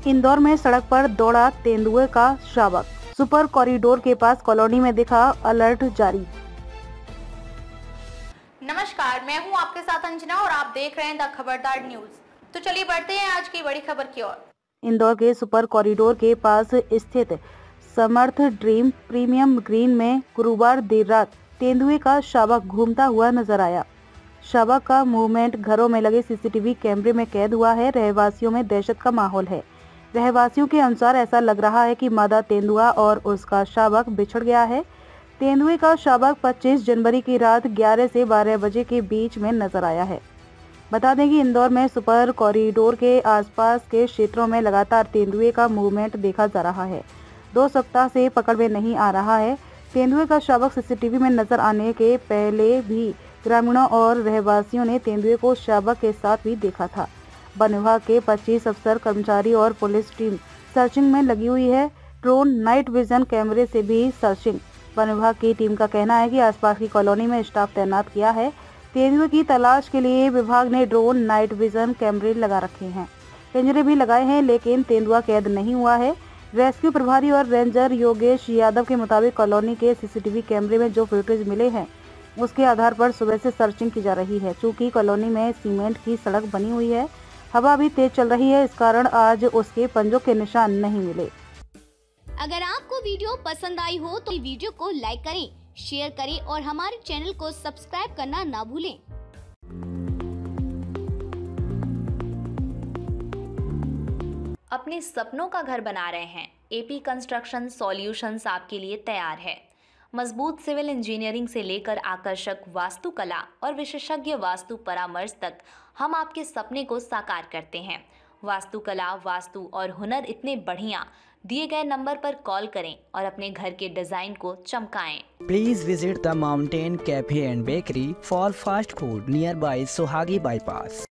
इंदौर में सड़क पर दौड़ा तेंदुए का शावक। सुपर कॉरिडोर के पास कॉलोनी में दिखा अलर्ट जारी। नमस्कार, मैं हूं आपके साथ अंजना और आप देख रहे हैं द खबरदार न्यूज। तो चलिए बढ़ते हैं आज की बड़ी खबर की ओर। इंदौर के सुपर कॉरिडोर के पास स्थित समर्थ ड्रीम प्रीमियम ग्रीन में गुरुवार देर रात तेंदुए का शावक घूमता हुआ नजर आया। शावक का मूवमेंट घरों में लगे सीसीटीवी कैमरे में कैद हुआ है। रहवासियों में दहशत का माहौल है। रहवासियों के अनुसार ऐसा लग रहा है कि मादा तेंदुआ और उसका शावक बिछड़ गया है। तेंदुए का शावक 25 जनवरी की रात 11 से 12 बजे के बीच में नजर आया है। बता दें कि इंदौर में सुपर कॉरिडोर के आसपास के क्षेत्रों में लगातार तेंदुए का मूवमेंट देखा जा रहा है। 2 सप्ताह से पकड़ में नहीं आ रहा है। तेंदुए का शावक सीसीटीवी में नजर आने के पहले भी ग्रामीणों और रहवासियों ने तेंदुए को शावक के साथ भी देखा था। वन विभाग के 25 अफसर, कर्मचारी और पुलिस टीम सर्चिंग में लगी हुई है। ड्रोन, नाइट विजन कैमरे से भी सर्चिंग। वन विभाग की टीम का कहना है कि आसपास की कॉलोनी में स्टाफ तैनात किया है। तेंदुए की तलाश के लिए विभाग ने ड्रोन, नाइट विजन कैमरे लगा रखे हैं। पिंजरे भी लगाए हैं, लेकिन तेंदुआ कैद नहीं हुआ है। रेस्क्यू प्रभारी और रेंजर योगेश यादव के मुताबिक कॉलोनी के सीसीटीवी कैमरे में जो फुटेज मिले हैं उसके आधार पर सुबह से सर्चिंग की जा रही है। चूंकि कॉलोनी में सीमेंट की सड़क बनी हुई है, हवा भी तेज चल रही है, इस कारण आज उसके पंजों के निशान नहीं मिले। अगर आपको वीडियो पसंद आई हो तो वीडियो को लाइक करें, शेयर करें और हमारे चैनल को सब्सक्राइब करना ना भूलें। अपने सपनों का घर बना रहे हैं? एपी कंस्ट्रक्शन सॉल्यूशंस आपके लिए तैयार है। मजबूत सिविल इंजीनियरिंग से लेकर आकर्षक वास्तुकला और विशेषज्ञ वास्तु परामर्श तक हम आपके सपने को साकार करते हैं। वास्तुकला, वास्तु और हुनर इतने बढ़िया, दिए गए नंबर पर कॉल करें और अपने घर के डिजाइन को चमकाएं। Please visit the Mountain Cafe and Bakery for fast food nearby Sohagi Bypass.